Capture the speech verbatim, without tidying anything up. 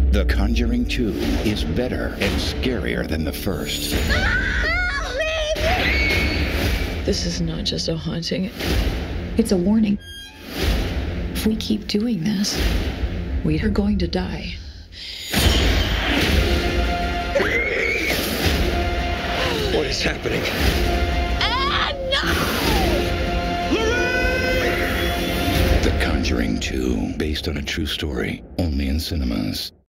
The Conjuring two is better and scarier than the first. This is not just a haunting. It's a warning. If we keep doing this, we are going to die. What is happening? Ah, no! The Conjuring two, based on a true story, only in cinemas.